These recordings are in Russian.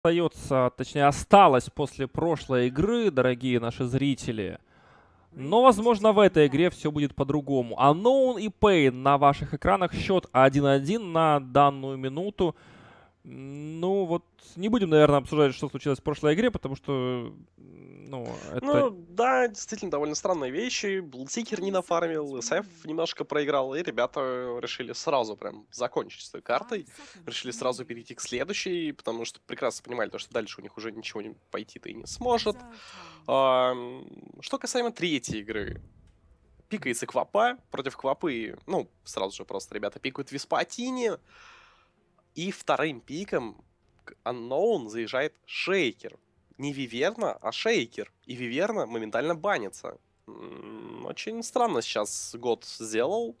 остается, точнее, осталось после прошлой игры, дорогие наши зрители. Но, возможно, в этой игре все будет по-другому. Unknown и Pain на ваших экранах. Счет 1-1 на данную минуту. Ну, вот не будем, наверное, обсуждать, что случилось в прошлой игре, потому что, ну, это... Ну, да, действительно, довольно странные вещи. Блтикер не нафармил, СФ немножко проиграл, и ребята решили сразу прям закончить с той картой. Решили сразу перейти к следующей, потому что прекрасно понимали, то, что дальше у них уже ничего пойти-то и не сможет. Что касаемо третьей игры. Пикается Квапа. Против Квапы, ну, сразу же просто ребята пикают Виспатини. И вторым пиком к Unknown заезжает Шейкер. Не Виверна, а Шейкер. И Виверна моментально банится. Очень странно сейчас год сделал.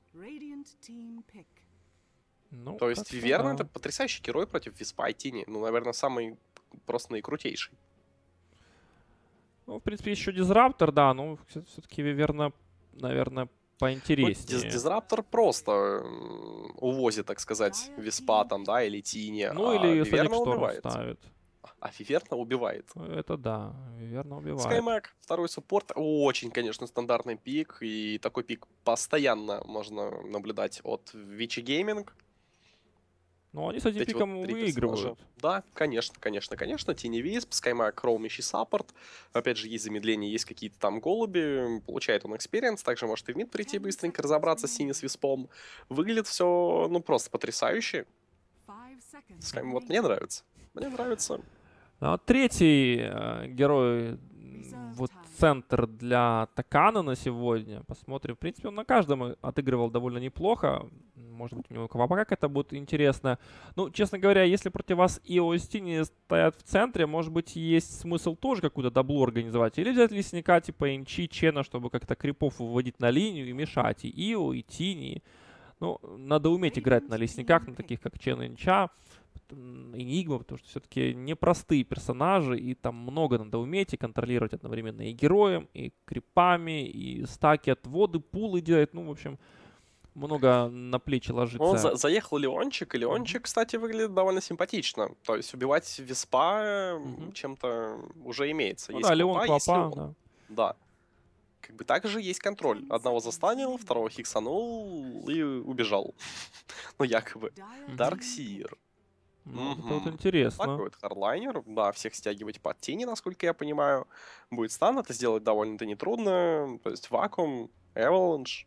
Ну, То есть как-то Виверна да. это потрясающий герой против Виспа и Тини. Ну, наверное, самый просто наикрутейший. Ну, в принципе, еще Дизраптор, да, но все-таки Виверна, наверное, Ну, поинтереснее. Дизраптор просто увозит, так сказать, Виспа там, да, или Тини, Ну, а или Соник Виверна Шторм убивает. ставит. А Виверна убивает. Это да, Виверна убивает. Скаймак, второй суппорт. Очень, конечно, стандартный пик. И такой пик постоянно можно наблюдать от Вичи Гейминг. Ну, они с этим Эти пиком вот три выигрывают. персонажа. Да, конечно. Тини Висп, Скаймак, Роум, ищи саппорт. Опять же, есть замедление, есть какие-то там голуби. Получает он экспириенс. Также может и в мид прийти быстренько, разобраться с Сини с Виспом. Выглядит все, ну, просто потрясающе. Скайм, вот мне нравится. Мне нравится. А третий герой, вот центр для Такана на сегодня. Посмотрим. В принципе, он на каждом отыгрывал довольно неплохо. Может быть, у него Квапа как-то будет интересно. Ну, честно говоря, если против вас и Остини стоят в центре, может быть, есть смысл тоже какую-то даблу организовать. Или взять лесника типа Инчи, Чена, чтобы как-то крипов выводить на линию и мешать и Ио, и Тини. Ну, надо уметь играть на лесниках, на таких как Чен и Инча. Энигма, потому что все-таки непростые персонажи, и там много надо уметь и контролировать одновременно и героем, и крипами, и стаки отводы, пулы делать, ну, в общем, много на плечи ложится. Он заехал Леончик, и Леончик, кстати, выглядит довольно симпатично. То есть убивать Виспа чем-то уже имеется. Ну Есть да, Леон, Квапа, есть Квапа, Леон. да. Да. Как бы также есть контроль. Одного застанил, второго хиксанул и убежал. Ну, якобы. Дарксир. Ну, это вот интересно. Такой вот хардлайнер. Да, всех стягивать под тени, насколько я понимаю. Будет стан, это сделать довольно-то нетрудно. То есть вакуум, Avalanche.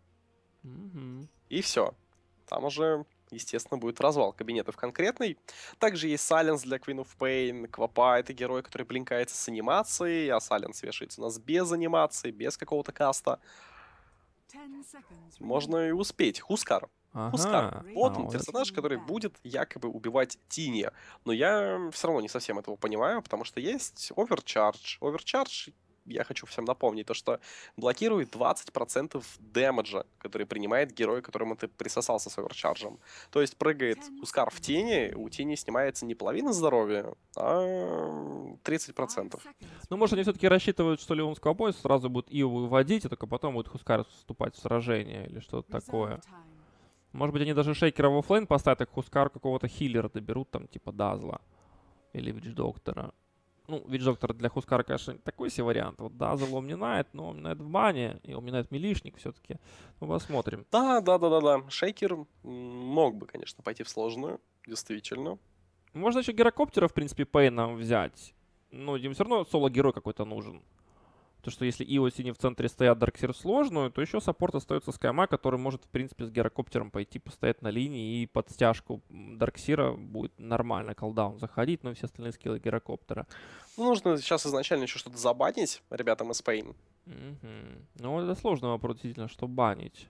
И все. Там уже, естественно, будет развал кабинетов конкретный. Также есть Silence для Queen of Pain. Квапа — это герой, который блинкается с анимацией, а Silence вешается у нас без анимации, без какого-то каста. Можно и успеть. Хускар. Хускар. Вот он, персонаж, который будет якобы убивать Тини. Но я все равно не совсем этого понимаю, потому что есть Overcharge. Overcharge, я хочу всем напомнить, то что блокирует 20% дэмэджа, который принимает герой, к которому ты присосался с оверчарджем. То есть прыгает Хускар в тени, у тени снимается не половина здоровья, а 30%. Ну, может, они все-таки рассчитывают, что Леон с Квапой сразу будет Ио выводить, и только потом будет Хускар вступать в сражение или что-то такое. Может быть, они даже Шейкера в оффлейн поставят, а Хускар какого-то хиллера доберут, там, типа Дазла или Вич-доктора. Ну, Вич-доктор для Хускара, конечно, такой себе вариант. Вот Дазл омнинает, но омнинает в бане, и омнинает милишник все-таки. Ну, посмотрим. Да. Шейкер мог бы, конечно, пойти в сложную, действительно. Можно еще Герокоптера, в принципе, Пейна взять. Ну, им все равно соло-герой какой-то нужен. То, что если Ио Сини в центре стоят, Дарксир сложную, то еще саппорт остается Скайма, который может, в принципе, с Герокоптером пойти постоять на линии, и под стяжку Дарксира будет нормально колдаун заходить, но все остальные скиллы Герокоптера. Ну, нужно сейчас изначально еще что-то забанить ребятам из Pain. Ну, это сложный вопрос, действительно, что банить.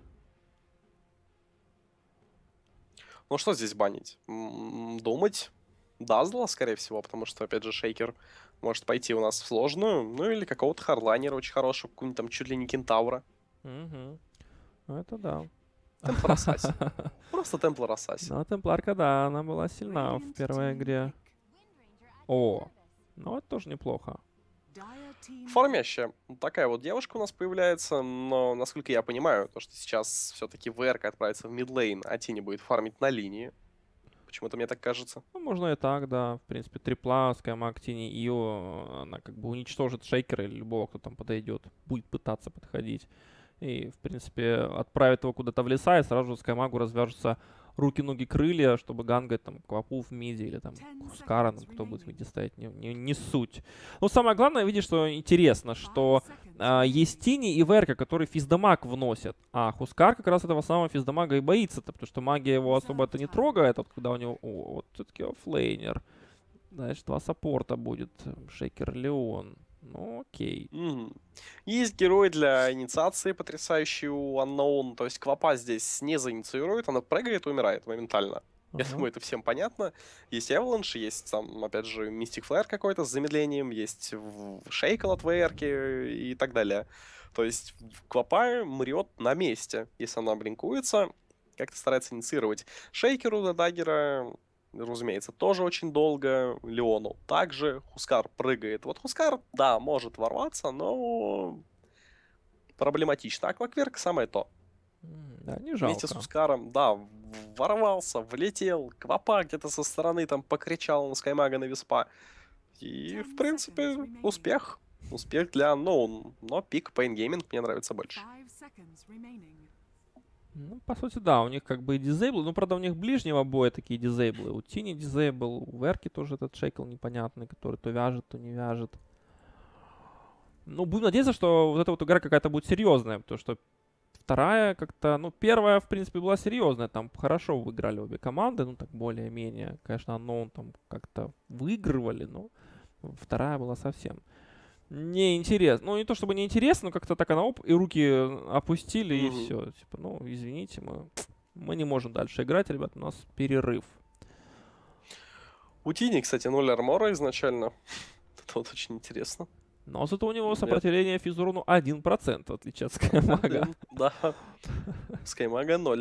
Ну, что здесь банить? Думать. Дазла, скорее всего, потому что, опять же, Шейкер может пойти у нас в сложную. Ну, или какого-то хардлайнера очень хорошего, какого-нибудь там чуть ли не кентавра. Это да. Темплар Ассасин. Просто Темплар Ассасин. Ну, Темпларка, да, она была сильна в первой игре. О, ну это тоже неплохо. Фармящая. Такая вот девушка у нас появляется, но, насколько я понимаю, то, что сейчас все-таки ВРК отправится в мидлейн, а Тини будет фармить на линии. Почему-то мне так кажется. Ну, можно и так, да. В принципе, трипла, Скаймаг, Тини, Ио, она как бы уничтожит шейкера или любого, кто там подойдет, будет пытаться подходить. И, в принципе, отправит его куда-то в леса, и сразу же Скаймагу развяжутся руки, ноги, крылья, чтобы гангать там Квапу в миде или там Хускара, кто будет в миде стоять, не суть. Но самое главное, видишь, что интересно, что есть Тини и Верка, которые физдамаг вносят, а Хускар как раз этого самого физдамага и боится-то, потому что магия его особо это не трогает, вот когда у него, вот все-таки оффлейнер. Знаешь, 2 саппорта будет, Шейкер, Леон. Ну, окей. Есть герой для инициации потрясающий у Unknown, то есть Квапа здесь не заинициирует, она прыгает и умирает моментально. Я думаю, это всем понятно. Есть Avalanche, есть там, опять же, Mystic Flare какой-то с замедлением, есть Шейкл от VR и так далее. То есть Квапа мрет на месте, если она блинкуется, как-то старается инициировать. Шейкеру до даггера, разумеется, тоже очень долго. Леону также. Хускар прыгает. Вот Хускар, да, может ворваться, но проблематично. А Клокверк самое то. Да, не жалко. Вместе с Хускаром, да, ворвался, влетел. Квапа где-то со стороны там покричал на Скаймага, на Виспа. И, в принципе, успех. Успех для Unknown. Но пик Pain Gaming мне нравится больше. Ну, по сути, да, у них как бы и дизейблы, ну, правда, у них ближнего боя такие дизейблы. У Тини дизейбл, у Верки тоже этот шейкл непонятный, который то вяжет, то не вяжет. Ну, будем надеяться, что вот эта вот игра какая-то будет серьезная, потому что вторая как-то, ну, первая, в принципе, была серьезная, там хорошо выиграли обе команды, ну, так более-менее. Конечно, Unknown там как-то выигрывали, но вторая была совсем неинтересно. Ну, не то чтобы неинтересно, но как-то так она и руки опустили, и все. Типа, ну, извините, мы не можем дальше играть, ребят, у нас перерыв. У Тини, кстати, 0 армора изначально. Это вот очень интересно. Но зато у него сопротивление физурону 1%, в отличие от Скаймага. Да, Скаймага 0.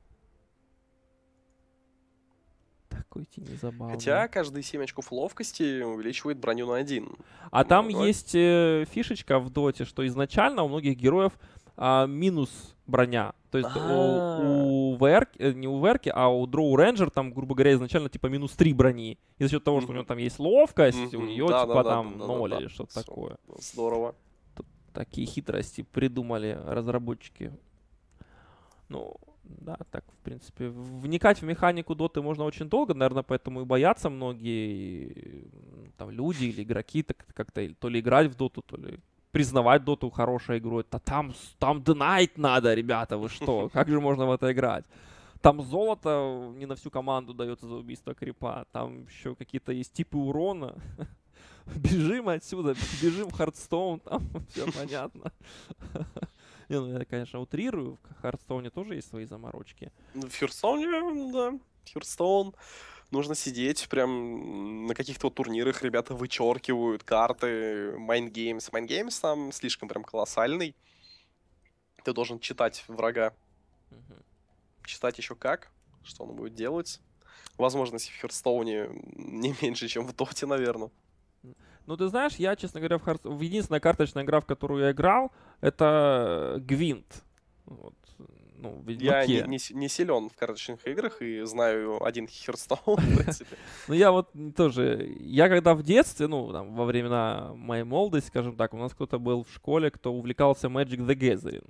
Такой Тини забавный. Хотя каждый 7 очков ловкости увеличивает броню на 1. А там есть фишечка в доте, что изначально у многих героев минус броня. То есть у VR, не у VR, а у Дроу Рейнджер там, грубо говоря, изначально типа минус 3 брони. И за счет того, что у него там есть ловкость, у нее типа там 0 или что-то такое. Здорово. Такие хитрости придумали разработчики. Ну, да, так, в принципе, вникать в механику доты можно очень долго, наверное, поэтому и боятся многие там люди или игроки как-то то ли играть в доту, то ли признавать доту хорошей игрой. Там динайт надо, ребята, вы что? Как же можно в это играть? Там золото не на всю команду дается за убийство крипа. Там еще какие-то есть типы урона. Бежим отсюда, бежим в Хардстоун, там все понятно. Не, ну я, конечно, утрирую. В Хардстоуне тоже есть свои заморочки. В Хардстоуне, да. Хардстоун. Нужно сидеть прям на каких-то вот турнирах. Ребята вычеркивают карты. Майнгеймс. Майнгеймс там слишком прям колоссальный. Ты должен читать врага. Читать еще как. Что он будет делать. Возможности в Хардстоуне не меньше, чем в Доте, наверное. Ну, ты знаешь, я, честно говоря, единственная карточная игра, в которую я играл, это Гвинт. Вот. Ну, я не силен в карточных играх и знаю один Херстоун, в принципе. Ну, я вот тоже... Я когда в детстве, ну, там, во времена моей молодости, скажем так, у нас кто-то был в школе, кто увлекался Magic the Gathering.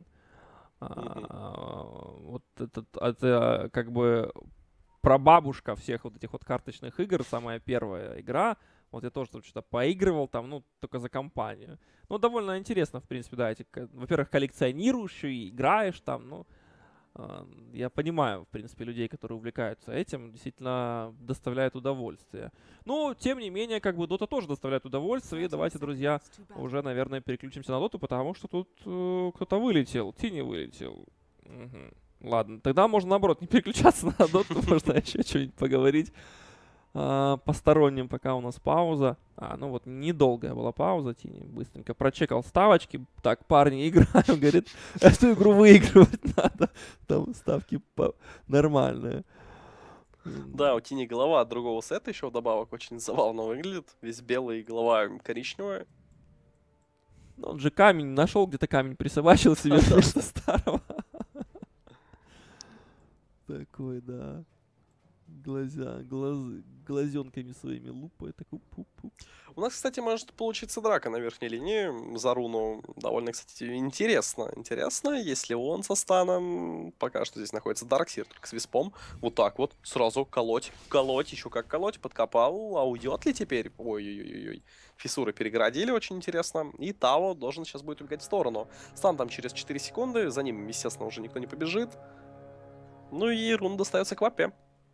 Вот это как бы прабабушка всех вот этих вот карточных игр, самая первая игра. Вот я тоже что-то поигрывал там, ну, только за компанию. Ну, довольно интересно, в принципе, да. Во-первых, коллекционируешь и играешь там, ну, я понимаю, в принципе, людей, которые увлекаются этим, действительно доставляет удовольствие. Но, тем не менее, как бы Dota тоже доставляет удовольствие. И давайте, друзья, уже, наверное, переключимся на Доту, потому что тут кто-то вылетел, Тини вылетел. Ладно, тогда можно, наоборот, не переключаться на Доту, можно еще что-нибудь поговорить посторонним, пока у нас пауза. Ну вот, недолгая была пауза, Тини быстренько прочекал ставочки. Так, парни, играем, говорит, эту игру выигрывать надо. Там ставки нормальные. Да, у Тини голова от другого сета еще вдобавок очень забавно выглядит. Весь белый, голова коричневая. Ну, он же камень нашел, где-то камень присобачил себе вместо старого. Такой, да. глазенками своими лупает. Такой пуп-пуп. У нас, кстати, может получиться драка на верхней линии за руну. Довольно, кстати, интересно. Интересно, если он со станом. Пока что здесь находится Дарксир, только с виспом. Вот так вот, сразу колоть. Колоть, еще как колоть, подкопал. А уйдет ли теперь? Ой-ой-ой-ой. Фиссуры перегородили, очень интересно. И Тао должен сейчас будет убегать в сторону. Стан там через 4 секунды. За ним, естественно, уже никто не побежит. Ну и руна достается к Вапе.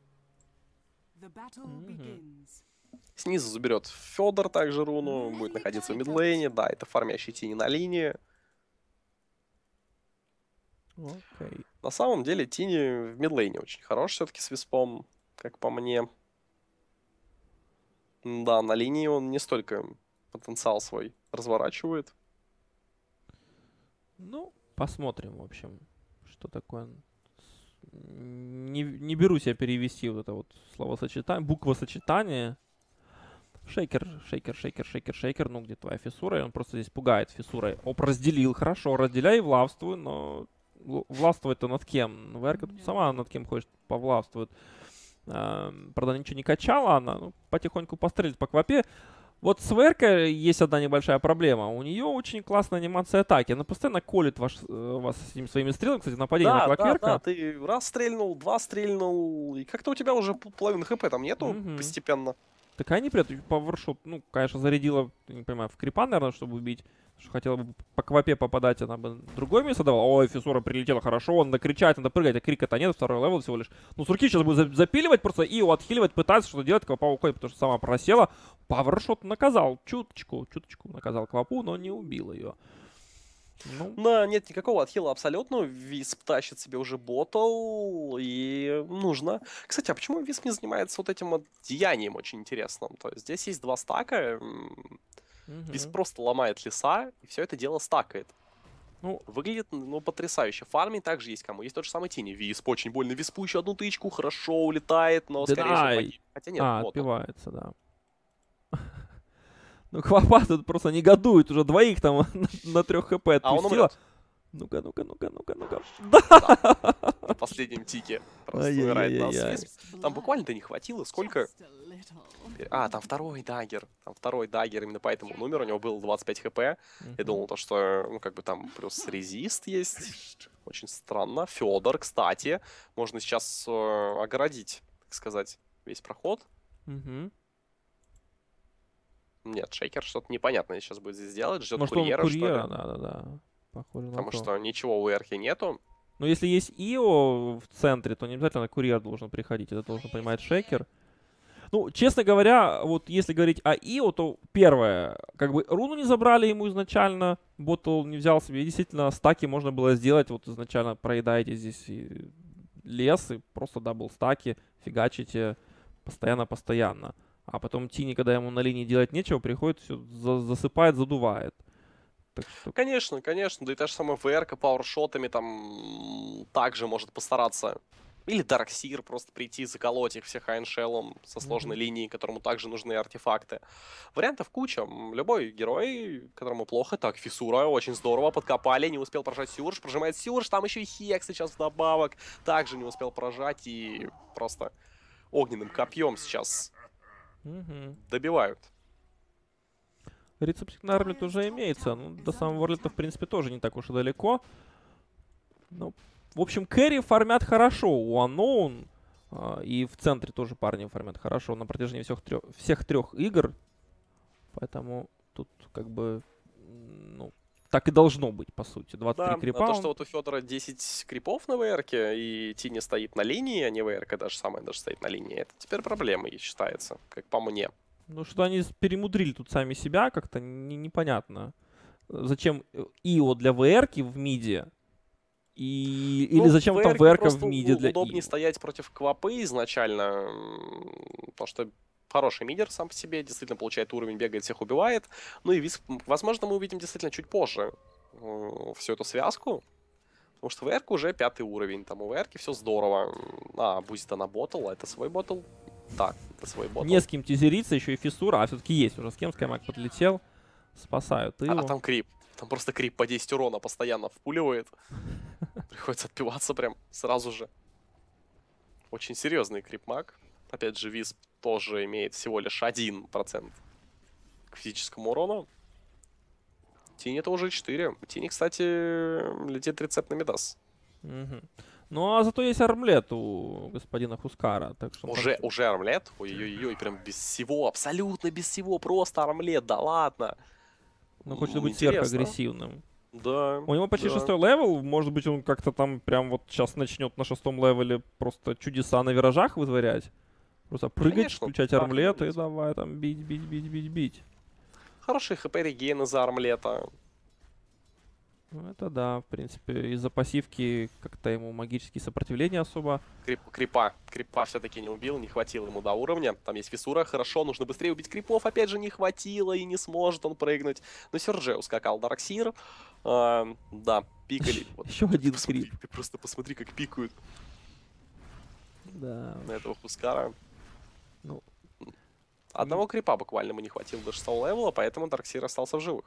Снизу заберет Федор также руну, будет находиться в мидлейне. Да, это фармящий Тини на линии. Окей. На самом деле Тини в мидлейне очень хорош все-таки с виспом, как по мне. Да, на линии он не столько потенциал свой разворачивает. Ну, посмотрим, в общем, что такое. Не берусь я перевести вот это вот словосочетание, буквосочетание. Шейкер. Ну, где твоя фиссура? И он просто здесь пугает фиссурой. Оп, разделил. Хорошо, разделяй и влавствуй, но влавствовать-то над кем? ВРК тут сама над кем хочет повлавствует. Правда, ничего не качала она. Ну, потихоньку пострелит по квапе. Вот с ВРК есть одна небольшая проблема. У нее очень классная анимация атаки. Она постоянно колет вас этими своими стрелами. Кстати, нападение на Клокверка. Да, ты раз стрельнул, два стрельнул. И как-то у тебя уже половины хп там нету постепенно. Такая неприятная. Павершот, ну, конечно, зарядила, не понимаю, в крипа, наверное, чтобы убить. Что хотела бы по квапе попадать, она бы другое место давала. Ой, фиссура прилетела хорошо, надо кричать, надо прыгать, а крика-то нет, второй левел всего лишь. Ну, Сурки сейчас будет запиливать просто и отхиливать, пытаться что-то делать, квапа уходит, потому что сама просела. Павершот наказал, чуточку наказал квапу, но не убил ее. Ну. Да, нет никакого отхила абсолютно. Висп тащит себе уже ботл, и нужно. Кстати, а почему Висп не занимается вот этим вот деянием очень интересным? То есть здесь есть 2 стака, Висп просто ломает леса, и все это дело стакает. Ну, выглядит, ну, потрясающе. В фарме также есть кому. Есть тот же самый Тини. Висп очень больно. Виспу еще одну тычку, хорошо улетает, но скорее всего погиб. Хотя нет, отбивается, да. Ну, Квапа тут просто негодует, уже двоих там на 3 хп отпустила. Ну-ка. Да! На последнем тике просто умирает нас Висп. Там буквально-то не хватило, сколько... А, там второй даггер. Именно поэтому он умер, у него было 25 хп. Я думал, то, что, ну, как бы там плюс резист есть. Очень странно. Федор, кстати, можно сейчас огородить, так сказать, весь проход. Нет, Шейкер что-то непонятное сейчас будет здесь делать. Ждет курьера, что ли? Да. Похоже Потому что ничего у Эрхи нету. Но если есть Ио в центре, то не обязательно курьер должен приходить. Это должен понимать Шейкер. Ну, честно говоря, вот если говорить о Ио, то первое, как бы руну не забрали ему изначально, ботл не взял себе. И действительно, стаки можно было сделать. Вот изначально проедаете здесь и лес, и просто дабл стаки, фигачите постоянно. А потом Тини, когда ему на линии делать нечего, приходит, все засыпает, задувает. Так что... Конечно. Да и та же самая ВРК пауэршотами там также может постараться. Или Дарксир просто прийти, заколоть их всех айншеллом со сложной линией, которому также нужны артефакты. Вариантов куча. Любой герой, которому плохо. Так, Фиссура, очень здорово, подкопали, не успел прожать Сюрж, прожимает Сюрж, там еще и Хекс сейчас вдобавок. Также не успел прожать и просто огненным копьем сейчас добивают. Рецептик на Армлет уже имеется. Ну, до самого Ворлета, в принципе, тоже не так уж и далеко. Ну, в общем, кэрри фармят хорошо. У Unknown и в центре тоже парни фармят хорошо на протяжении всех 3 игр. Поэтому тут как бы, ну, так и должно быть, по сути. 23 крипа. Да, то, что вот у Федора 10 крипов на ВРке, и Тини стоит на линии, а не ВРК даже стоит на линии, это теперь проблема, считается, как по мне. Ну, что они перемудрили тут сами себя, как-то непонятно. Зачем Ио для ВРки в миде? Или зачем там ВРка в миде для Ио? Удобнее стоять против Квапы изначально, потому что хороший мидер сам по себе, действительно получает уровень, бегает, всех убивает. Ну и Висп, возможно, мы увидим действительно чуть позже всю эту связку. Потому что ВРК уже 5-й уровень, там у ВРки все здорово. Бузит она ботл, а это свой ботл. Да, это свой ботл. Не с кем тизериться, еще и Фиссура, а все-таки есть уже с кем, Скаймак подлетел. Спасают его. А там крип. Там просто крип по 10 урона постоянно впуливает. Приходится отпиваться прям сразу же. Очень серьезный крип-маг. Опять же, Висп тоже имеет всего лишь 1% к физическому урону. Тини это уже 4. Тини, кстати, летит рецепт на Мидас. Мгм. Ну, а зато есть армлет у господина Хускара. Так что Уже армлет? Ой-ой-ой, прям без всего, абсолютно без всего, просто армлет, да ладно. ну, хочет быть Интересно. сверхагрессивным. Да. У него почти да. 6-й левел. Может быть, он как-то там прям вот сейчас начнет на 6-м левеле просто чудеса на виражах вытворять. Просто прыгать, Конечно, включать так и армлет и будет. давай там бить. Хороший хп реген из-за армлета. Ну, это да, в принципе, из-за пассивки как-то ему магические сопротивления особо. Крипа все-таки не убил, не хватило ему до уровня. Там есть фиссура, хорошо, нужно быстрее убить крипов. Опять же, не хватило и не сможет он прыгнуть. Но Сержей ускакал Дарксир. Да, пикали. Вот, Еще ты один посмотри, крип. Ты просто посмотри, как пикают Да. на этого Хускара. Ну. Одного крипа буквально ему не хватило до 6-го левела, поэтому Дарксир остался в живых.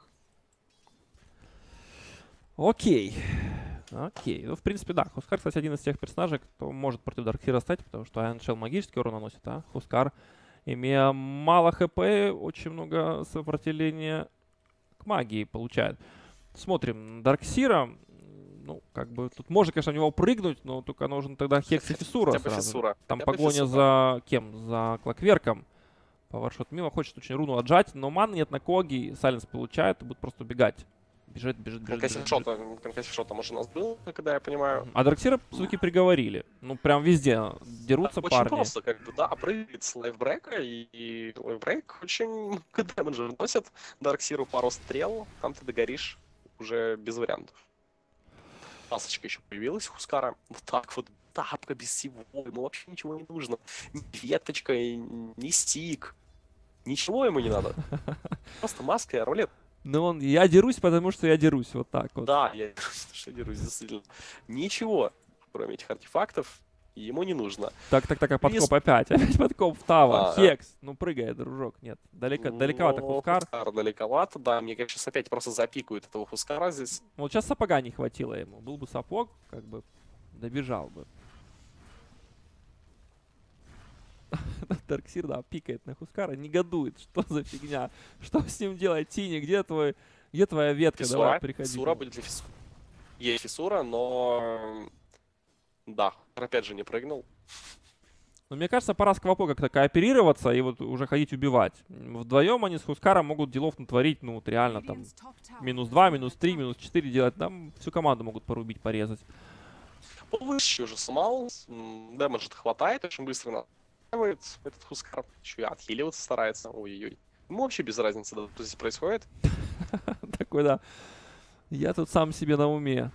Окей. Ну, в принципе, да. Хускар, кстати, один из тех персонажей, кто может против Дарксира стать, потому что Iron Shell магический урон наносит, а Хускар, имея мало хп, очень много сопротивления к магии получает. Смотрим. Дарксира, ну, как бы, тут можно, конечно, в него прыгнуть, но только нужен тогда Хекс и Фиссура Хотя бы сразу. фиссура. Там Хотя бы погоня фиссура. за кем? За Клокверком. Поворшот мимо, хочет очень руну отжать, но маны нет на Коги, Сайленс получает и будет просто убегать. Бежит. Конкассив-шот там уже у нас был, когда я понимаю. А Дарксира, суки, приговорили. Ну, прям везде дерутся Очень парни. просто, как бы, да, прыгает с лайфбрека, и лайфбрек очень много дэмэджа носит. Дарксиру пару стрел, там ты догоришь уже без вариантов. Пасочка еще появилась у Хускара. Вот так вот, тапка без всего, ему вообще ничего не нужно. Ни веточка, ни стик. Ничего ему не надо. Просто маска и рулет. Ну, я дерусь, потому что я дерусь. Вот так вот. Да, я дерусь, действительно. Ничего, кроме этих артефактов, ему не нужно. Так, а подкоп опять. Опять подкоп в Тава. Хекс. Ну, прыгай, дружок. Нет, далековато Хускар. Хускар далековато, да. Мне кажется, сейчас опять просто запикают этого Хускара здесь. Вот сейчас сапога не хватило ему. Был бы сапог, как бы добежал бы. Дарксир, да, пикает на Хускара, негодует. Что за фигня? Что с ним делать, Тини? Где твоя ветка? Фиссура, Давай, приходи. фиссура будет ли фиссура? Есть фиссура, но... Да, опять же не прыгнул. Но мне кажется, пора с Квапо как-то кооперироваться и вот уже ходить убивать. Вдвоем они с Хускаром могут делов натворить, ну вот реально там -2, -3, -4 делать. Там всю команду могут порубить, порезать. Повыше уже сломал, дэмэджа хватает, очень быстро настраивает этот Хускар. Еще и отхиливаться старается. Ой-ой-ой. Ему вообще без разницы, да, что здесь происходит. Такой, да. Я тут сам себе на уме.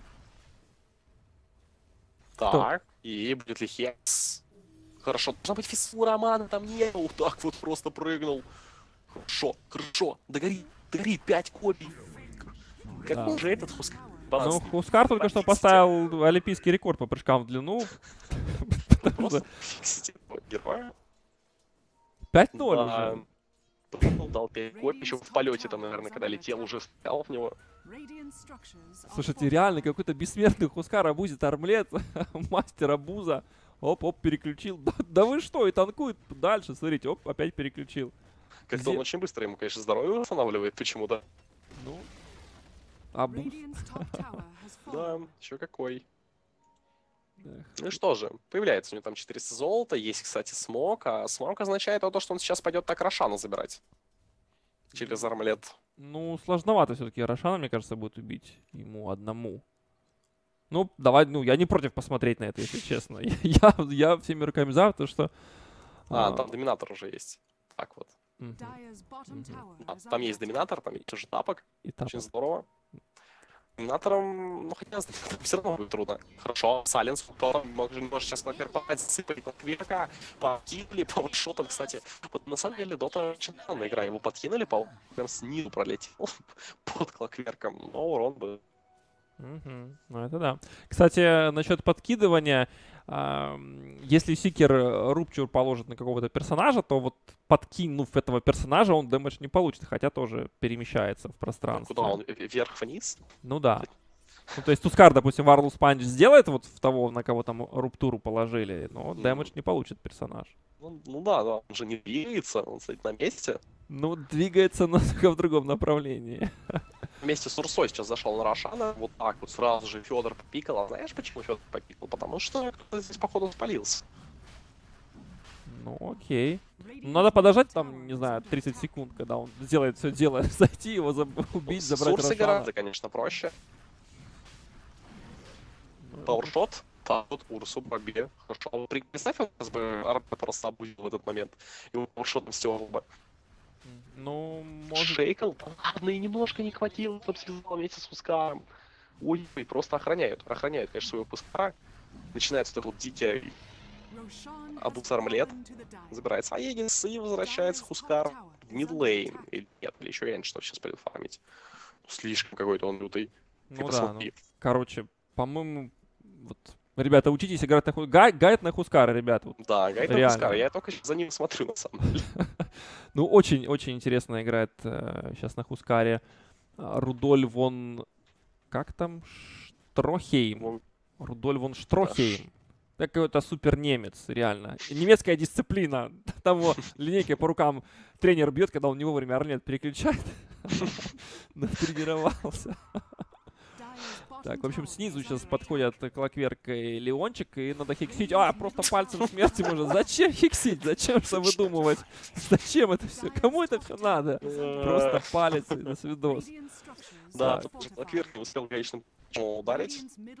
Так, и будет ли Хекс? Хорошо, должна быть фиссура, мана там нет. Вот так вот просто прыгнул. Хорошо, догори, 5 копий. Какой же этот Хускар? Ну, Хускар только что поставил олимпийский рекорд по прыжкам в длину. Просто фиксите героя. 5-0 уже. Дал 5 копий, еще в полете там, наверное, когда летел, уже стрелял в него. Слушайте, реально какой-то бессмертный Хускар абузит армлет, мастер абуза. Оп, переключил. Да вы что, и танкует дальше, смотрите, оп, опять переключил. Как-то он очень быстро ему, конечно, здоровье восстанавливает почему-то. Ну, абуз. Да, еще какой. Ну и что же, появляется у него там 400 золота, есть, кстати, смог, а смог означает то, что он сейчас пойдет так Рошана забирать. Через армлет. Ну, сложновато все-таки Рошана, мне кажется, будет убить ему одному. Ну, давай, ну, я не против посмотреть на это, если честно. Я всеми руками за, потому что... Там доминатор уже есть. Так вот. Там есть доминатор, там есть тоже тапок. Очень здорово. Доминатором, ну хотя все равно будет трудно. Хорошо, Сайленс, может сейчас Клокверк попасть, засыпать Клокверка, подкинули по шотам, кстати. Вот на самом деле Дота очень странная игра, его подкинули, прям снизу пролетел под Клокверком, но урон был. Ну это да. Кстати, насчет подкидывания, если Сикер рупчур положит на какого-то персонажа, то вот подкинув этого персонажа, он дэмэдж не получит, хотя тоже перемещается в пространстве. Куда он? Вверх-вниз? Ну да. Ну, то есть Тускар, допустим, Варлус Панч сделает вот в того, на кого там руптуру положили, но дэмэдж не получит персонаж. Ну да, он же не двигается, он стоит на месте. Ну, двигается, но только в другом направлении. Вместе с Урсой сейчас зашел на Рошана, вот так вот сразу же Федор попикал. А знаешь, почему Федор попикал? Потому что кто-то здесь, походу, спалился. Ну, окей. Надо подождать там, не знаю, 30 секунд, когда он сделает все дело, зайти его, убить, забрать Урсы Рошана. гораздо, конечно, проще. Пауэршот, так вот Урсу пробили. Хорошо. Представь, он сейчас бы армию просто обузил в этот момент. Его пауэршотом стёрл бы. Ну, может... Шейкл, да ладно, и немножко не хватило, чтобы связал вместе с Хускаром. Ой, просто охраняют, конечно, своего Хускара. Начинается вот дикий Абус Армлет, забирается Аегис и возвращается Хускар в мидлейн. Или нет, или еще раньше, что сейчас пойдет фармить. Слишком какой-то он лютый. Ну да, ну, короче, по-моему, вот... Ребята, учитесь играть на Хускара. Гайд на Хускара, ребята. Вот. Да, гайд на Хускара. Я только за ним смотрю, на самом деле. Ну, очень интересно играет сейчас на Хускаре Рудольф вон... Как там? Штрохейм. Рудольф вон Штрохейм. Это какой-то супер немец, реально. Немецкая дисциплина. Того линейкой по рукам тренер бьет, когда он не вовремя Армлет переключает. Натренировался. Так, в общем, снизу сейчас подходят Клокверк и Леончик, и надо хиксить. А, просто пальцем смерти можно. Зачем хиксить? Зачем что выдумывать? Зачем это все? Кому это все надо? Просто палец и до свидос. Да, Клокверк не успел, конечно, ударить.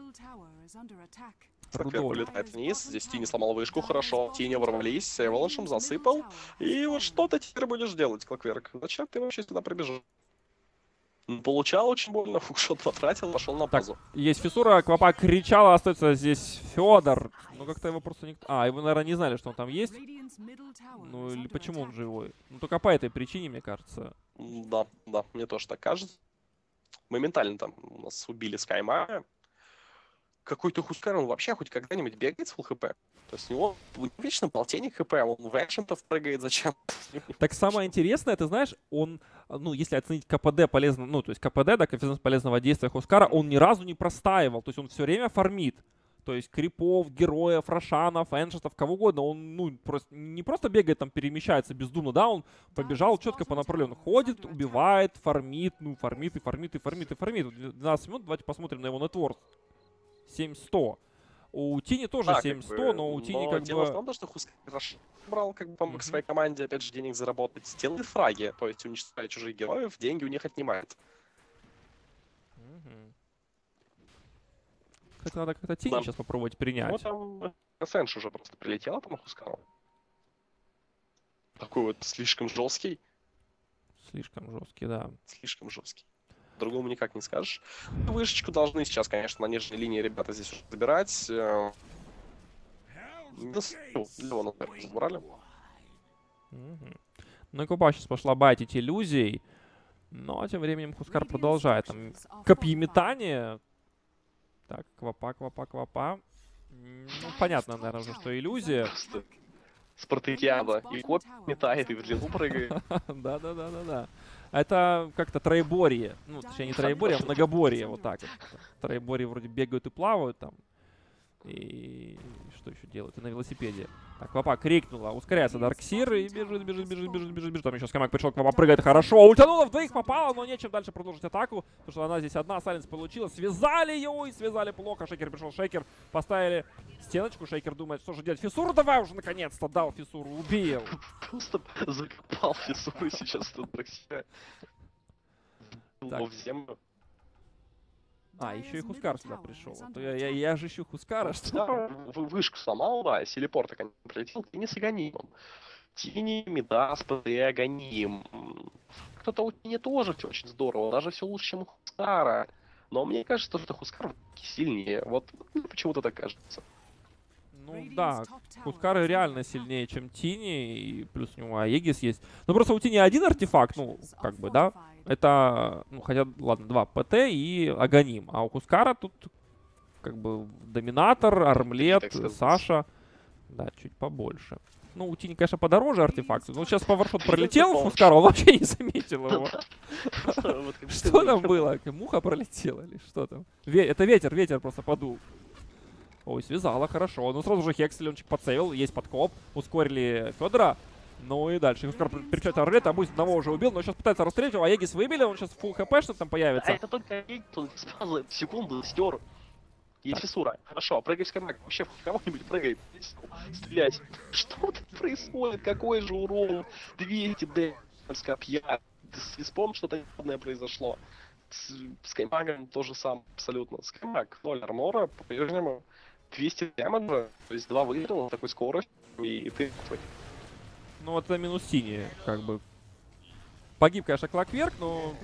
Клокверк улетает вниз. Здесь Тини сломал вышку хорошо. Тини ворвались, Эволошем засыпал. И вот что ты теперь будешь делать, Клокверк? Зачем ты вообще сюда прибежал? Получал очень больно, фукшот потратил, пошел на базу. Есть фиссура, Квапа кричала, остается здесь Федор. Ну как-то его просто никто... А, его, наверное, не знали, что он там есть. Ну или почему он живой? Ну только по этой причине, мне кажется. Да, мне тоже так кажется. Моментально там у нас убили Скаймая. Какой-то Хускар, он вообще хоть когда-нибудь бегает с фулл хп? То есть у него вечно полтинник хп, он в экшентов прыгает, зачем? Так самое интересное, ты знаешь, он, ну, если оценить КПД полезно, ну, то есть КПД, да, коэффициент полезного действия Хускара, он ни разу не простаивал, то есть он все время фармит. То есть крипов, героев, рошанов, эншетов, кого угодно. Он, ну, просто, не просто бегает там, перемещается бездумно, да, он побежал четко по направлению. Ходит, убивает, фармит, ну, фармит и фармит и фармит и фармит. 12 минут, давайте посмотрим на его нетворк. 7100. У Тини тоже да, 7100, но у Тини как дело бы... в том, что Хускар брал, как бы помог своей команде, опять же, денег заработать. Делает фраги, то есть уничтожает чужих героев, деньги у них отнимает. Кстати, надо как-то Тини сейчас попробовать принять. Ну, там Сенш уже просто прилетела по Хускару. Такой вот слишком жесткий. Слишком жесткий, да. Слишком жесткий. Другому никак не скажешь. Вышечку должны сейчас, конечно, на нижней линии ребята здесь уже забирать. Леона забрали. Ну и Куба сейчас пошла байтить иллюзий. Но тем временем Хускар продолжает. Там копьеметание. Так, Квапа. Ну, понятно, наверное, уже, что иллюзия. Спартакиада. И копь метает, и в длину прыгает. Да. Это как-то троеборье. Ну, точнее, не троеборье, а многоборье. Вот так вот. Троеборье вроде бегают и плавают там. И что еще делают? И на велосипеде. Так, Квапа крикнула. Ускоряется Дарксир и бежит. Там еще Скамак пришел, Квапа прыгает хорошо. Ультанула, в двоих попала, но нечем дальше продолжить атаку. Потому что она здесь одна, Сайленс получила. Связали ее и связали плохо. Шейкер пришел, Шейкер. Поставили стеночку. Шейкер думает, что же делать. Фиссуру давай уже наконец-то. Дал Фиссуру, убил. Просто закопал Фиссуру сейчас тут Дарксира. В землю. А, еще и Хускар сюда пришел. А то я же ищу Хускара, что... Да, вышку сломал, да, селепорта, конечно, прилетел, Тини с Аганимом. Тини, Мидас, ПД, Аганим. Кто-то у Тини тоже очень здорово, даже все лучше, чем у Хускара. Но мне кажется, что Хускар сильнее. Вот почему-то так кажется. Ну да, Хускар реально сильнее, чем Тини, и плюс у него Аегис есть. Но просто у Тини один артефакт, ну, как бы, да. Это, ну, хотя, ладно, 2 ПТ и Аганим. А у Хускара тут, как бы, Доминатор, Армлет, Саша. Да, чуть побольше. Ну, у Тини, конечно, подороже артефакты. Но сейчас поворшот пролетел, Хускар, он вообще не заметил его. Что там было? Муха пролетела или что там? Это ветер просто подул. Ой, связала, хорошо. Ну, сразу же Хекселенчик подсейвил, есть подкоп. Ускорили Федора. Ну и дальше. Хускар переключает арбалет, а Бусь одного уже убил, но сейчас пытается расстрелять его, а Егис выбили, он сейчас фулл хп, что там появится. А это только Егис, он сразу эту секунду стер. Есть фиссура. Хорошо, прыгай в скамак. Вообще, кого-нибудь прыгай. Стрелять. Что тут происходит? Какой же урон? 200 с копья. С виспом что-то неладное произошло. С скаймагом то же самое абсолютно. Скаймаг 0 армора, по-прежнему 200 дэмэджа, то есть 2 выстрела, такой скоростью, и ты... Ну, это минус Тини, как бы. Погиб, конечно, Клокверк, но...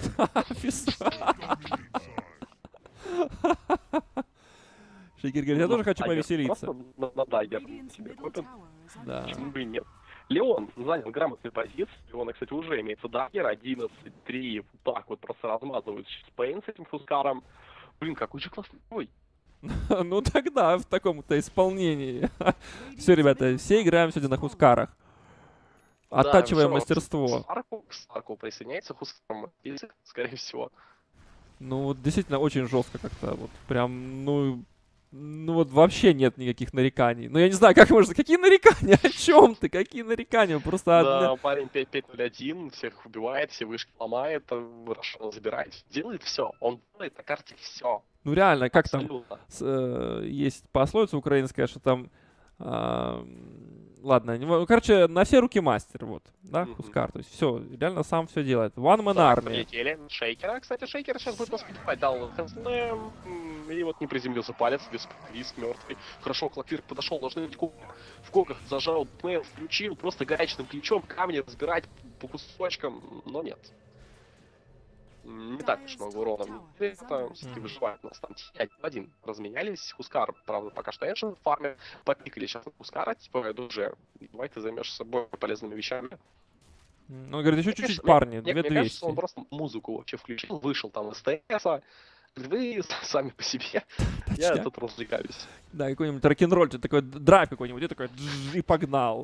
Шейкер говорит, я тоже хочу повеселиться. На дагер себе купит. Да. Почему бы и нет. Леон занял грамотную позицию. Леона, кстати, уже имеется дагер. 11-3. Вот так вот просто размазывают Пейн с этим Хускаром. Блин, какой же классный бой. Ну тогда, в таком-то исполнении. Все, ребята, все играем сегодня на Хускарах. Оттачиваем мастерство. К Старку присоединяется Хускаром, скорее всего. Ну, вот действительно очень жестко как-то. Вот прям, ну вот вообще нет никаких нареканий. Ну, я не знаю, как можно... Какие нарекания? О чем ты? Какие нарекания? Просто... Да, парень 5-5-0-1, всех убивает, все вышки ломает, Рошана забирает. Делает все. Он делает на карте все. Ну, реально, как абсолютно. там... есть пословица украинская, что там... ладно, короче, на все руки мастер, вот, да, Хускар, то есть все, реально сам все делает. One Man Army. Полетели Шейкера, кстати, Шейкер сейчас будет наступать, дал хэндслэм, и вот не приземлился палец, виск мертвый. Хорошо, Клокверк подошел, должны быть в коках, зажал, мейл включил, просто гаечным ключом камни разбирать по кусочкам, но нет. Не так уж много урона. Это все-таки выживает. У нас там 1-1 разменялись. Хускар, правда, пока что Эншин в фарме. Попикали сейчас на Хускара. Типа, уже, давай ты займешься более полезными вещами. Ну, говорит, еще чуть-чуть, парни, 2200. Мне кажется, он просто музыку вообще включил, вышел там из ТСа. Вы сами по себе. Я тут развлекаюсь. Да, какой-нибудь рок-н-ролл, такой драйв какой-нибудь, и такой и погнал.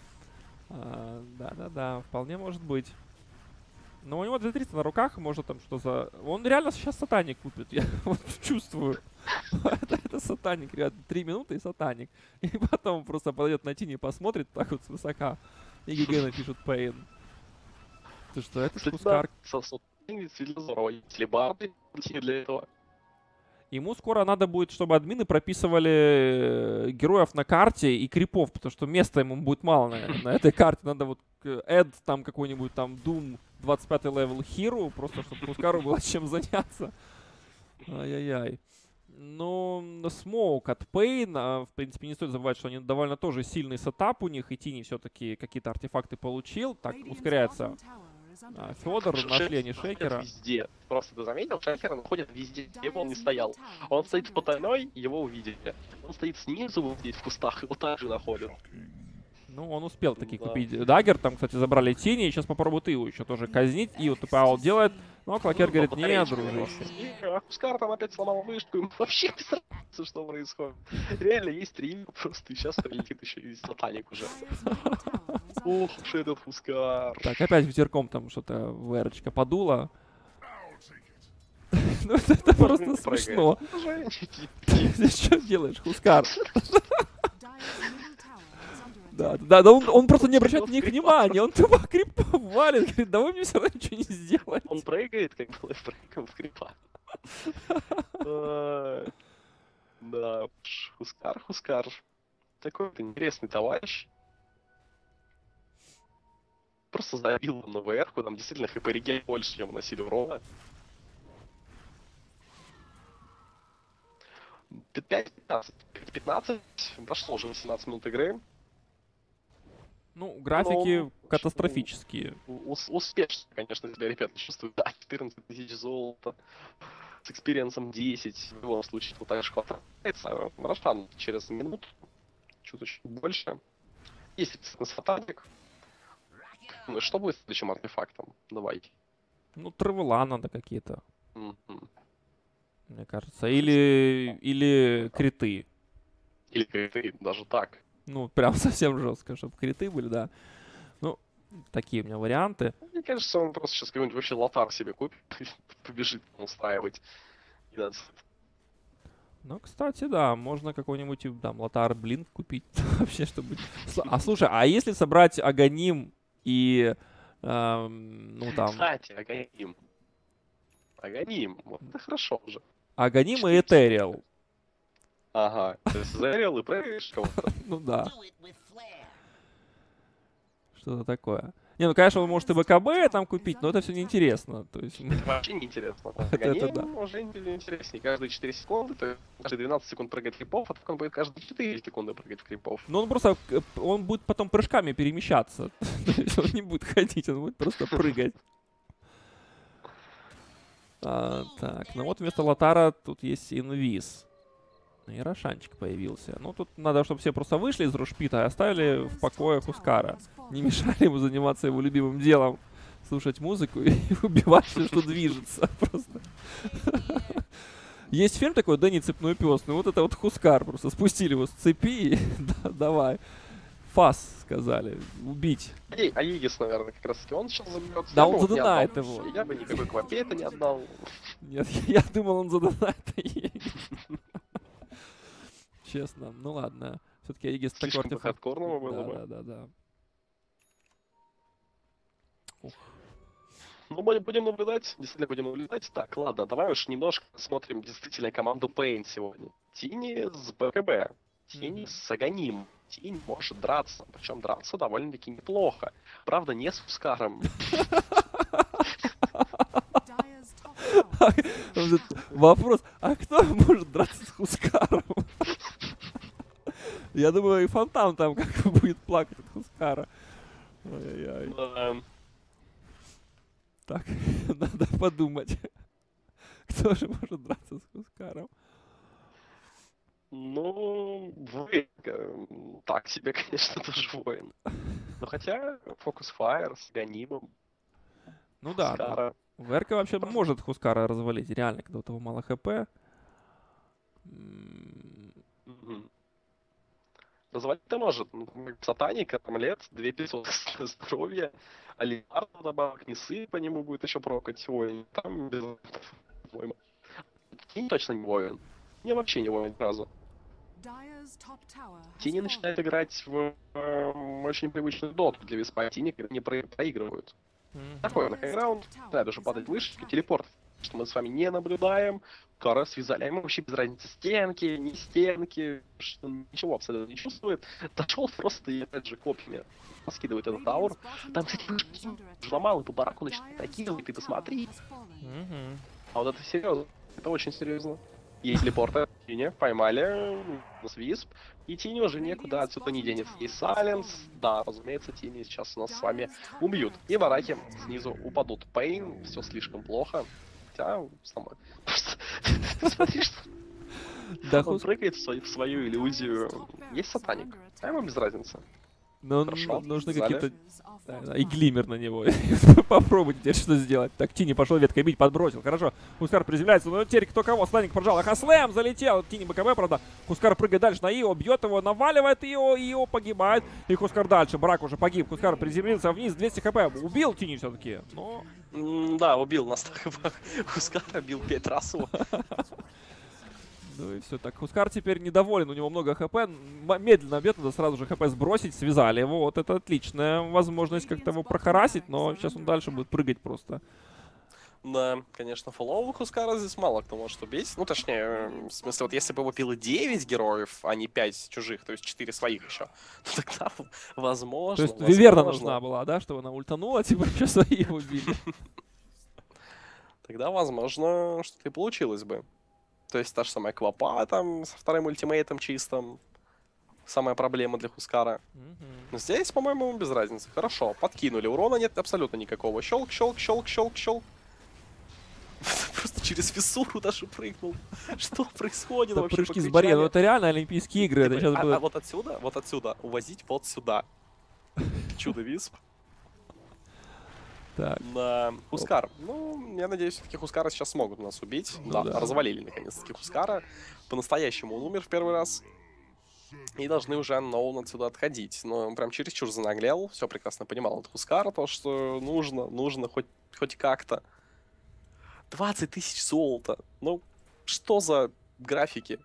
Да, вполне может быть. Но у него 2300 на руках, может там что за... Он реально сейчас сатаник купит, я вот чувствую. Это сатаник, ребят, 3 минуты и сатаник. И потом просто подойдет на Тини и посмотрит так вот свысока. И ГГ напишут Пейн. Ты что, это Хускар? Если барды для этого. Ему скоро надо будет, чтобы админы прописывали героев на карте и крипов, потому что места ему будет мало на этой карте. Надо вот add там какой-нибудь там Doom 25 левел Hero, просто чтобы Хускару было чем заняться. Ай-яй-яй. Но смоук от Пейн, в принципе, не стоит забывать, что они довольно тоже сильный сетап у них, и Тини все-таки какие-то артефакты получил. Так ускоряется Федор, нашли они Шейкера. Везде. Просто ты заметил, Шейкер находит везде, где бы он не стоял. Он стоит в потайной, его увидели. Он стоит снизу, вот здесь в кустах, его также находят. Ну, он успел таки купить дагер. Там, кстати, забрали Тини. И сейчас попробуют его еще тоже казнить. И вот ТПАУ делает. Но Клокер говорит, нет, дружище. Хускар там опять сломал вышку. Ему вообще без разницы, что происходит. Реально, есть 3 просто. И сейчас прилетит еще и сатаник уже. Ох, что этот Хускар. Так, опять ветерком там что-то ВРочка подула. Ну, это просто смешно. Ты что делаешь, Хускар? Да, он просто не обращает на них внимания, он тупо крип валит, говорит, да вы мне все равно ничего не сделаете. Он прыгает, как бы, в крипа. Да, Хускар. Такой-то интересный товарищ. Просто забил на ВР-ку, там действительно хп реген больше, чем носили урона. 5-15. Прошло уже 18 минут игры. Ну, графики катастрофические. Успешно, конечно, для ребят чувствую. Да, 14 тысяч золота. С экспириенсом 10. В любом случае, вот так же хватает. Рошан через минуту. Чуть-чуть больше. Есть сатаник. Ну, что будет следующим артефактом? Давайте. Ну, травела надо какие-то. Мне кажется. Или криты. Или криты, даже так. Ну, прям совсем жестко, чтобы криты были, да. Ну, такие у меня варианты. Мне кажется, он просто сейчас какой-нибудь вообще лотар себе купит и побежит устраивать. Ну, кстати, да, можно какой-нибудь там Лотар Блинк купить вообще, чтобы... А слушай, а если собрать Аганим и, ну там... Кстати, Аганим. Аганим, вот это хорошо уже. Аганим и Этериал. Ага, то есть Зерил и Прейш кого-то. Ну да. Что-то такое. Не, ну, конечно, он может и БКБ там купить, но это все неинтересно. То есть... Это вообще неинтересно. Это да. Уже интереснее. Каждые 4 секунды, то есть каждые 12 секунд прыгать крипов, а так он будет каждые 4 секунды прыгать в крипов. Ну, он просто, он будет потом прыжками перемещаться. То есть он не будет ходить, он будет просто прыгать. Так, ну вот вместо Лотара тут есть инвиз. И Рошанчик появился. Ну, тут надо, чтобы все просто вышли из Рушпита и оставили в покое Хускара. Не мешали ему заниматься его любимым делом. Слушать музыку и убивать все, что движется. Просто. Есть фильм такой «Дэнни Цепной пес». Ну, вот это вот Хускар. Просто спустили его с цепи и давай. Фас, сказали. Убить. А Игис, наверное, как раз таки он сейчас забьет. Да, он задонает его. Я бы никакой квапе это не отдал. Нет, я думал, он задонает Игис. Честно, ну ладно. Все-таки Игис такой Слишком артефакт. хардкорного было бы. Да. Ну, будем наблюдать, действительно будем наблюдать. Так, ладно, давай уж немножко посмотрим действительно команду Пейн сегодня. Тини с БКБ, Тини с Аганим. Тинь может драться, причем драться довольно-таки неплохо. Правда, не с Хускаром. Вопрос, а кто может драться с Хускаром? Я думаю, и Фонтан там как бы будет плакать от Хускара. Ой-ой-ой. Так, надо подумать. Кто же может драться с Хускаром? Ну, воин. Так себе, конечно, тоже воин. Но хотя, Фокус Файр с Ганимом. Ну да, Верка вообще может Хускара развалить, реально, когда у того мало хп. Развалить-то может. Сатаника, там лет, 2500 здоровья, Алиар добавок, Несы по нему будет еще прокать. Ой, там без... Тинь точно не воин. Не, вообще не воин сразу. Тини начинает играть в очень привычную доту для виспа. Тини не проигрывают. Такой на хайграунд, да, даже падать выше, телепорт, что мы с вами не наблюдаем. Кара связали, а ему вообще без разницы, стенки, не стенки, что ничего абсолютно не чувствует. Дошел просто и опять же копьями скидывает этот аур. Там, кстати, взломал и по бараку начинает накидывать, ты посмотри. А вот это серьезно, это очень серьезно. Есть телепорты, Тини поймали, свисп, и Тини уже некуда отсюда не денется. Есть Сайленс, да, разумеется, Тини сейчас у нас с вами убьют. И бараки снизу упадут. Пейн, все слишком плохо. Хотя, сама... Смотри, что... Он прыгает в свою иллюзию. Есть сатаник, а ему без разницы. Но нужны какие-то... И глимер на него. Попробуй теперь что сделать. Так, Тини пошел веткой бить, подбросил. Хорошо. Хускар приземляется. Но теперь кто кого? Сланик прожал. Хаслэм залетел. Тини БКБ, правда. Хускар прыгает дальше на Ио, бьет его, наваливает Ио. Ио погибает. И Хускар дальше. Брак уже погиб. Хускар приземлился вниз. 200 хп. Убил Тини все-таки. Но... Да, убил нас. Хускар бил 5 раз его. Ну и все, так, Хускар теперь недоволен, у него много хп, медленно бьет, надо сразу же хп сбросить, связали его, вот это отличная возможность как-то его прохарасить, но сейчас он дальше будет прыгать просто. Да, конечно, фоллоу Хускара здесь мало кто может убить, ну точнее, в смысле, вот если бы его пило 9 героев, а не 5 чужих, то есть 4 своих еще, то тогда возможно... То есть Виверна нужна была, да, чтобы она ультанула, типа еще свои его убили. Тогда, возможно, что-то и получилось бы. То есть та же самая Квапа там со вторым ультимейтом чистым. Самая проблема для Хускара. Но здесь, по-моему, без разницы. Хорошо, подкинули. Урона нет абсолютно никакого. Щелк, щелк, щелк, щелк, щелк. Просто через фиссуру даже прыгнул. Что происходит вообще? Прыжки с барьера. Ну это реально Олимпийские игры. Это сейчас а вот отсюда увозить вот сюда. Чудо-висп. Так. На Хускар. Ну, я надеюсь, все-таки Хускара сейчас смогут нас убить. Ну, да, развалили наконец-таки Хускара. По-настоящему он умер в первый раз. И должны уже Unknown отсюда отходить. Но он прям чересчур занаглел. Все прекрасно понимал от Хускара, то, что нужно хоть как-то. 20 тысяч золота. Ну, что за графики?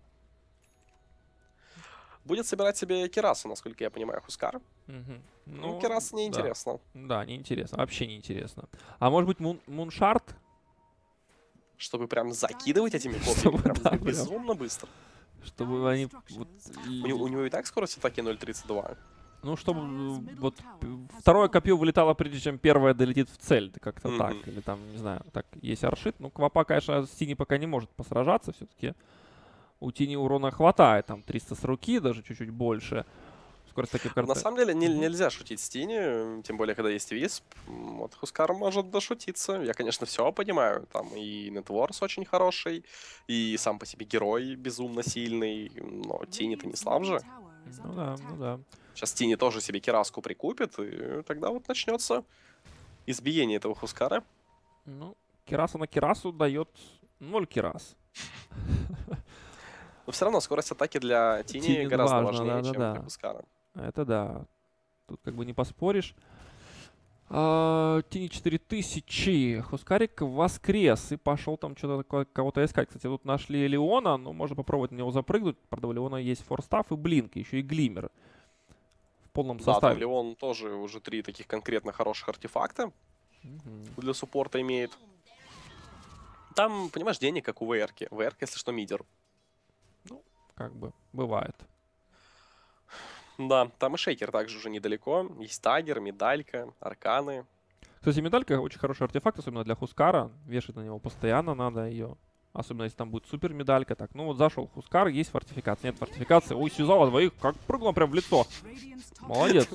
Будет собирать себе Кирасу, насколько я понимаю, Хускар. Ну, Кираса неинтересно. Да, неинтересно. Вообще неинтересно. А может быть Муншард? Чтобы прям закидывать этими копьями прям да, безумно быстро. Чтобы они... Вот, у него и так скорость атаки 0.32. Ну, чтобы вот второе копье вылетало, прежде чем первое долетит в цель. Как-то так. Или там, не знаю, так есть аршит. Ну, Квапа, конечно, с Тини пока не может посражаться. Все-таки у Тини урона хватает. Там 300 с руки, даже чуть-чуть больше. Скорость таких карт... На самом деле нельзя шутить с Тини, тем более, когда есть Висп. Вот Хускар может дошутиться. Я, конечно, все понимаю. Там и Нетворс очень хороший, и сам по себе герой безумно сильный. Но Тини-то не слаб же. Ну да, ну да. Сейчас Тини тоже себе Кираску прикупит, и тогда вот начнется избиение этого Хускара. Ну, Кираса на Кирасу дает 0 Кирас. Но все равно скорость атаки для Тини гораздо важно, важнее, чем для Хускара. Это да. Тут как бы не поспоришь. Тини 4000. Хускарик воскрес и пошел там что-то кого-то искать. Кстати, тут нашли Леона, но можно попробовать на него запрыгнуть. Правда, у Леона есть форстав и блинк, еще и глиммер. В полном составе. Да, там Леон тоже уже 3 таких конкретно хороших артефакта для суппорта имеет. Там, понимаешь, денег как у ВРки. ВРка, если что, мидер. Ну, как бы, бывает. Да, там и шейкер также уже недалеко. Есть тагер, медалька, арканы. Кстати, медалька очень хороший артефакт, особенно для Хускара. Вешать на него постоянно надо ее. Особенно если там будет супер медалька. Так, ну вот зашел Хускар, есть фортификация. Нет фортификации. Ой, связала двоих, как прыгнул прям в лицо. Молодец.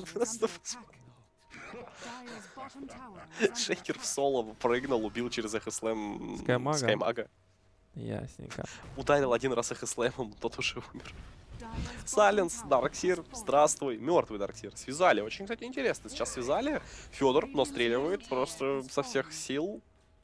Шейкер в соло прыгнул, убил через эхослэм Скаймага. Ясненько. Ударил один раз эхослэмом, тот уже умер. Сайленс, Дарксир, здравствуй. Мертвый Дарксир. Связали. Очень, кстати, интересно. Сейчас связали. Федор настреливает просто со всех сил.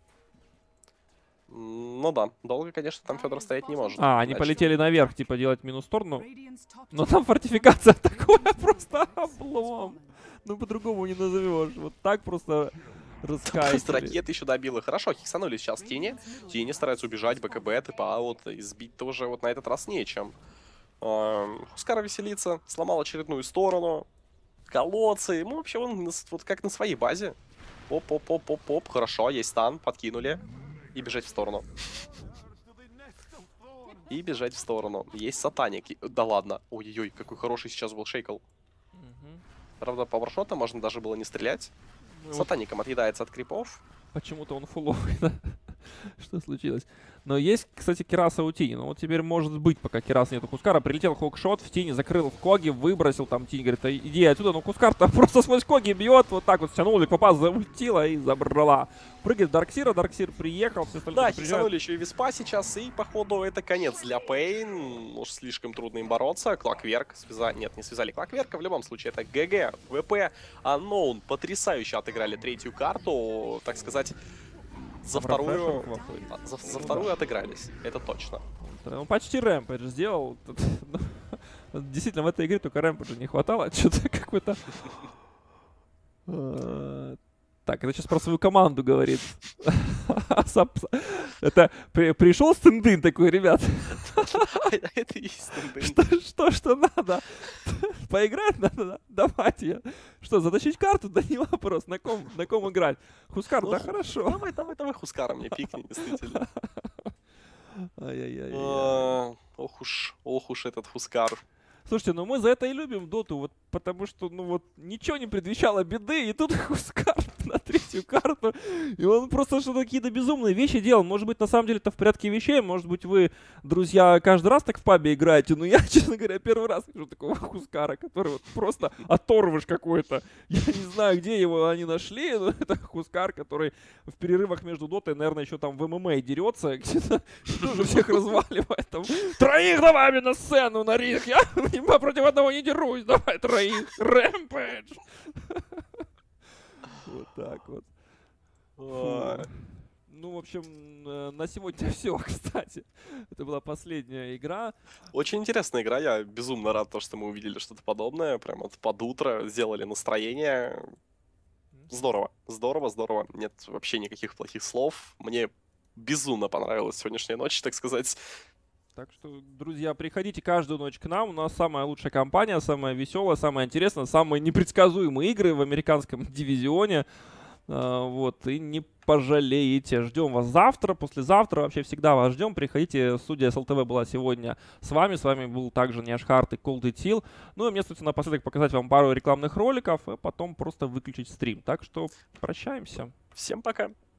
Ну да, долго, конечно, там Федор стоять не может. Они полетели наверх, типа, делать минус сторону. Но там фортификация такое, просто облом. Ну, по-другому не назовешь. Вот так просто раскайсили. Ракеты еще добило. Хорошо, хиксанули сейчас Тини. Тини старается убежать, БКБ, типа, а вот избить-то уже вот на этот раз нечем. Хускара веселится, сломал очередную сторону. Колодцы. Ну, вообще, он вот как на своей базе. Оп-оп-оп-оп-оп. Хорошо, есть стан, подкинули. И бежать в сторону. И бежать в сторону. Есть сатаник. Да ладно. Ой-ой-ой, какой хороший сейчас был шейкл. Правда, пауэршота можно даже было не стрелять. Сатаником отъедается от крипов. Почему-то он фуловый, да? Что случилось? Но есть, кстати, Кираса у Тини. Ну вот теперь может быть, пока Кираса нету Хускара. Прилетел хокшот в Тини, закрыл в Коги, выбросил там Тини. Говорит, иди отсюда. Но Хускар-то просто сквозь Коги бьет. Вот так вот стянул, Квапа заультила и забрала. Прыгает Дарксира, Дарксир приехал. Все да, хиксанули еще и Виспа сейчас. И, походу, это конец для Пейн. Уж слишком трудно им бороться. Клокверк связали. Нет, не связали Клокверка. В любом случае, это ГГ, ВП, Unknown. Потрясающе отыграли третью карту. Так сказать... За вторую отыгрались, это точно. Он почти рэмпэдж сделал. Действительно, в этой игре только рэмпэджа не хватало. Что-то какой-то... Так, это сейчас про свою команду говорит. Это пришел Стендын такой, ребят. Это и Стендын. Что надо? Поиграть надо? Давайте. Что, затащить карту? Да не вопрос. На ком играть? Хускар, да хорошо. Давай Хускара мне пикни, действительно. Ай-яй-яй. Ох уж этот Хускар. Слушайте, ну мы за это и любим доту, вот потому что, ну вот, ничего не предвещало беды, и тут Хускар на третью карту, и он просто что-то какие-то безумные вещи делал. Может быть, на самом деле это в порядке вещей, может быть, вы, друзья, каждый раз так в пабе играете, но я, честно говоря, первый раз вижу такого Хускара, который вот просто оторвыш какой-то. Я не знаю, где его они нашли, но это Хускар, который в перерывах между дотой, наверное, еще там в ММА дерется, где-то тоже всех разваливает. Там, троих давай на сцену, на ринг, я против одного не дерусь, давай троих, рэмпэдж. Вот так вот. Ну, в общем, на сегодня все, кстати. Это была последняя игра. Очень интересная игра, я безумно рад, что мы увидели что-то подобное. Прям вот под утро сделали настроение. Здорово, здорово, здорово. Нет вообще никаких плохих слов. Мне безумно понравилась сегодняшняя ночь, так сказать. Так что, друзья, приходите каждую ночь к нам. У нас самая лучшая компания, самая веселая, самая интересная, самые непредсказуемые игры в американском дивизионе. Вот, и не пожалеете. Ждем вас завтра, послезавтра, вообще всегда вас ждем. Приходите, студия СЛТВ была сегодня с вами. С вами был также Няшхарт и Cold Steel. Ну и мне, собственно, напоследок показать вам пару рекламных роликов, а потом просто выключить стрим. Так что прощаемся. Всем пока.